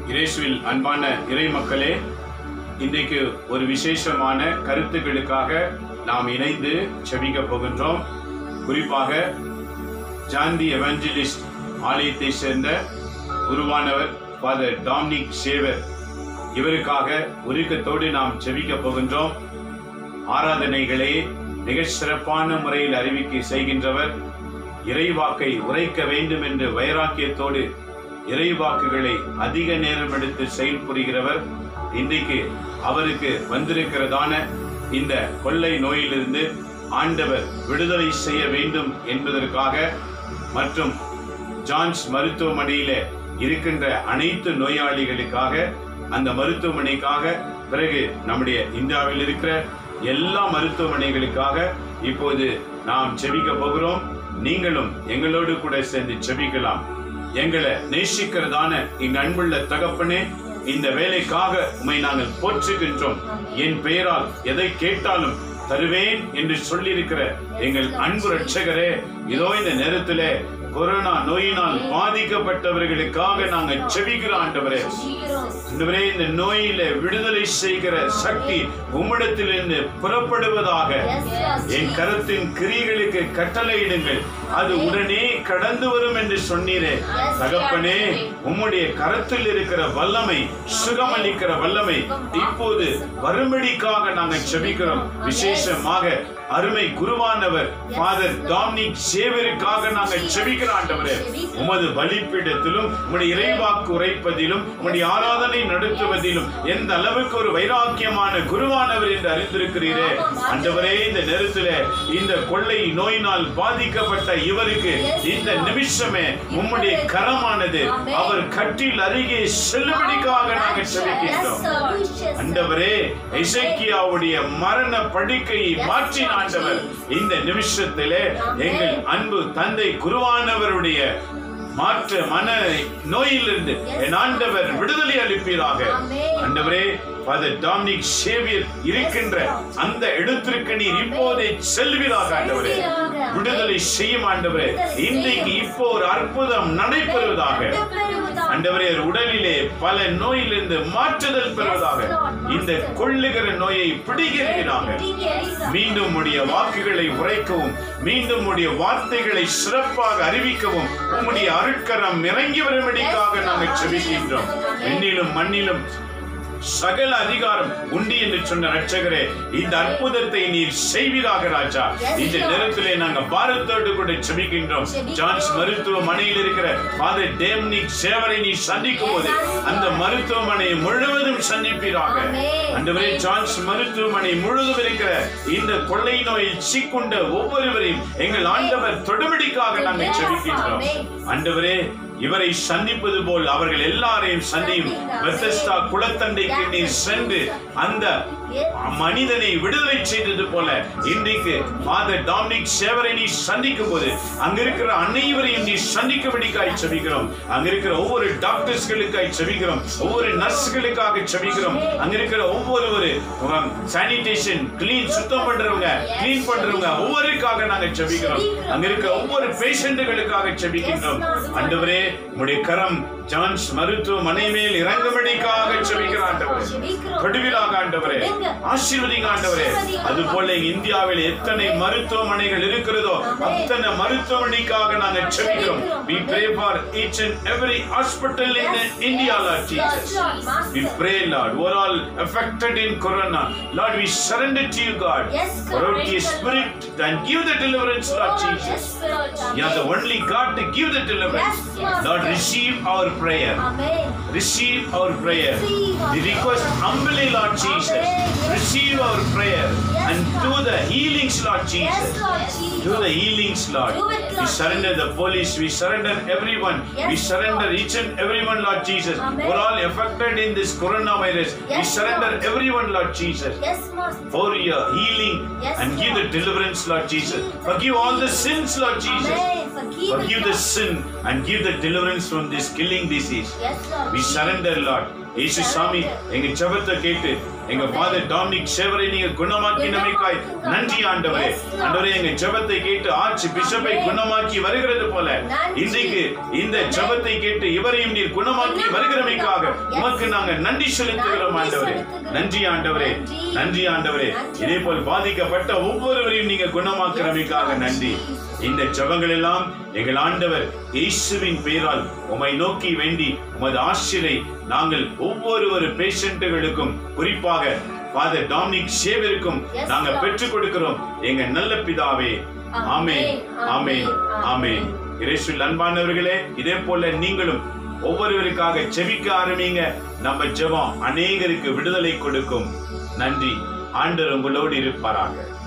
இயேசுவில் அன்பான இறை மக்களே, இன்றைக்கு ஒரு விசேஷமான கருத்துக்களுக்காக நாம் இணைந்து செபிக்க போகின்றோம். குறிப்பாக ஜான் தி எவாஞ்சலிஸ்ட் ஆலயத்தை சேர்ந்த குருவானவர் ஃபாதர் டாமினிக் சேவர், இவருக்காக உருக்கத்தோடு நாம் செபிக்க போகின்றோம். ஆராதனைகளை மிக சிறப்பான முறையில் அறிவிக்க செய்கின்றவர். இறைவாக்கை உரைக்க வேண்டும் என்று வைராக்கியத்தோடு இறைவாக்குகளை அதிக நேரம் எடுத்து செயல்புரிகிறவர். இன்றைக்கு அவருக்கு வந்திருக்கிறதான இந்த கொள்ளை நோயிலிருந்து ஆண்டவர் விடுதலை செய்ய வேண்டும் என்பதற்காக மற்றும் ஜான்ஸ் மருத்துவமனையில இருக்கின்ற அனைத்து நோயாளிகளுக்காக, அந்த மருத்துவமனைக்காக, பிறகு நம்முடைய இந்தியாவில் இருக்கிற எல்லா மருத்துவமனைகளுக்காக இப்போது நாம் செபிக்க போகிறோம். நீங்களும் எங்களோடு கூட சேர்ந்து செபிக்கலாம். எங்களை நேசிக்கிறதான எங்கள் அன்புள்ள தகப்பனே, இந்த வேலைக்காக உம்மை நாங்கள் போற்றுகின்றோம். என் பெயரால் எதை கேட்டாலும் தருவேன் என்று சொல்லியிருக்கிற எங்கள் அன்பு ரட்சகரே, இதோ இந்த நேரத்திலே கொரோனா நோயினால் பாதிக்கப்பட்டவர்களுக்காக நாங்கள் செபிக்கிற ஆண்டவரே, இந்த நோயில விடுதலை செய்கிற சக்தி உம்மிடத்திலிருந்து புறப்படுவதாக. என் கரத்தின் கிரியைகளுக்கு கட்டளையிடுங்கள், அது உடனே கடந்து வரும் என்று சொன்னீரே தகப்பனே. உம்முடைய கரத்தில் இருக்கிற வல்லமை, சுகமளிக்கிற வல்லமை இப்போது வரும்படிக்காக நாங்கள் செபிக்கிறோம். விசேஷமாக அருமை குருவானவர் ஃபாதர் டாமினிக் சேவருக்காக நாங்கள் செபிக்கிற ஆண்டவரே, உமது பலிப்பீடத்திலும் உம்முடைய இறைவாக்கு உரைப்பதிலும் உம்முடைய ஆராதனை நடத்துவதிலும் எந்த அளவுக்கு ஒரு வைராக்கியமான குருவானவர் என்று அறிந்திருக்கிறீரே ஆண்டவரே. இந்த நேரத்தில் இந்த கொள்ளை நோயினால் பாதிக்கப்பட்ட இவருக்கு இந்த நிமிஷமே உம்முடைய கரமானது அவர் கட்டில் அருகே செல்லும்படிக்காக நாங்கள் செபிக்கின்றோம் ஆண்டவரே. எசேக்கியாவுடைய மரண படுக்கையை மாற்றின ஆண்டவர், இந்த நிமிஷத்திலே எங்கள் அன்பு தந்தை குருவானவருடைய மாற்ற மன நோயிலிருந்து என் ஆண்டவர் விடுதலை அளிப்பீராக. ஆண்டவரே, ஃபாதர் டாமினிக் சேவியர் இருக்கின்ற அந்த இடத்திற்கு நீர் இப்போதே செல்வீராக. ஆண்டவரே, விடுதலை செய்யும் ஆண்டவரே. இன்றைக்கு இப்போ ஒரு அற்புதம் நடைபெறுவதாக. ஆண்டவரே, உடலிலே பல நோயிலிருந்து மாற்றுதல் பெறுவதாக. இந்த கொள்ளுகிற நோயை பிடிக்கிறீராக. மீண்டும் உடைய வாக்குகளை உரைக்கவும், மீண்டும் உடைய வார்த்தைகளை சிறப்பாக அறிவிக்கவும் உம்முடைய அருட்கரம் இறங்கி வரும்படிக்காக நாங்கள் செபிக்கின்றோம். விண்ணிலும் மண்ணிலும் சகல அதிகாரம் உண்டு என்று சொன்ன ரட்சகரே, இந்த அற்புதத்தை நீர் செய்வீராக ராஜா. இந்த நேரத்திலே நாங்கள் பாரத்தோடு கூட செபிக்கின்றோம். ஜான்ஸ் மருத்துவமனையில் இருக்கிற ஃபாதர் டாமினிக் சேவரை நீ சந்திக்கும் போது அந்த மருத்துவமனை முழுவதும் சந்திப்பீராக. ஆண்டவரே, ஜான்ஸ் மருத்துவமனை முழுவதும் இருக்கிற இந்த கொள்ளை நோயில் சிக்குண்ட ஒவ்வொருவரையும் எங்கள் ஆண்டவர் தொடுபடிக்காக நாங்கள் செபிக்கின்றோம். ஆண்டவரே, இவரை சந்திப்பது போல் அவர்கள் எல்லாரையும் சந்தியும். பெத்தெஸ்தா குளத்தண்டைக்கு நீ சென்று அந்த மனிதனை விடுதலை செய்தது போல இன்றைக்கு ஃபாதர் டாமினிக் சேவரை நீ சந்திக்கும் போது அங்கிருக்கிற அனைவரையும் நீ சந்திக்கபடிக்காய் செபிக்கிறோம். அங்கிருக்கிற ஒவ்வொரு டாக்டர்ஸ்களுக்காய் செபிக்கிறோம், ஒவ்வொரு நர்ஸ்களுக்காக செபிக்கிறோம். அங்கிருக்கிற ஒவ்வொரு சானிடேஷன் கிளீன் சுத்தம் பண்றவங்க, கிளீன் பண்றவங்க ஒவ்வொருக்காக நாங்கள் செபிக்கிறோம். அங்கிருக்கிற ஒவ்வொரு பேஷண்ட்டுகளுக்காக செபிக்கின்றோம். ஆண்டவரே, உம்முடைய கரம் ஜான்ஸ் மருத்துவமனை மேல் இறங்கும்படிக்காக செபிக்கிற ஆண்டவரே, கடுவிலாக ஆண்டவரே, ஆசீர்வதிங்க ஆண்டவரே. அதுபோல இந்தியாவில் எத்தனை மருத்துவமனைகள் இருக்கிறதோ அத்தனை மருத்துவமனைக்காக நாங்கள் செபிக்கிறோம். We pray for each and every hospital in India, Lord Jesus. We pray, Lord, who are all affected in Corona. Lord, we surrender to you, God. Pour out your Spirit and give the deliverance, Lord Jesus. You are the only God to give the deliverance. Lord, receive our prayer. Receive our prayer. We request humbly, Lord Jesus. Receive our prayer and do the healings, Lord Jesus. Do the healings, Lord. We surrender the police. We surrender everyone. We surrender each and everyone, Lord Jesus. We're all affected in this coronavirus. We surrender everyone, Lord Jesus, for your healing and give the deliverance, Lord Jesus. Forgive all the sins, Lord Jesus. Forgive the sin and give the deliverance from this killing disease. We surrender, Lord. இயேசு சாமி, எங்க ஜெபத்தை கேட்டு எங்க father Dominic ஷேவரை நீங்க குணமாக்கினமைக்காய் நன்றி ஆண்டவரே. ஆண்டவரே, எங்க ஜெபத்தை கேட்டு ஆர்ச் பிஷப்பை குணமாக்கி வருகிறது போல இன்றைக்கு இந்த ஜெபத்தை கேட்டு இவரையும் நீர் குணமாக்கி வருகிறமைக்காக உமக்கு நாங்க நன்றி செலுத்துகிறோம் ஆண்டவரே. நன்றி ஆண்டவரே, நன்றி ஆண்டவரே. இதே போல் பாதிக்கப்பட்ட ஒவ்வொருவரையும் நீங்க குணமாக்குறமைக்காக நன்றி. இந்த ஜெபங்கள் எல்லாம் எங்கள் ஆண்டவர் இயேசுவின் பெயரால் உம்மை நோக்கி வேண்டி உமது ஆசிரை நாங்கள் ஒவ்வொரு பேஷண்ட்டுகளுக்கும், குறிப்பாக ஃபாதர் டாமினிக் ஷேவருக்கும் நாங்க பெற்றுக் கொடுக்கிறோம் எங்க நல்ல பிதாவே. ஆமென், ஆமென், ஆமென். இயேசுவில் அன்பானவர்களே, இதே போல நீங்களும் ஒவ்வொருவருக்காக ஜெபிக்க ஆரம்பிங்க. நம்ம ஜெபம் அநேகருக்கு விடுதலை கொடுக்கும். நன்றி. ஆண்டவர் உங்களோடு இருப்பாராக.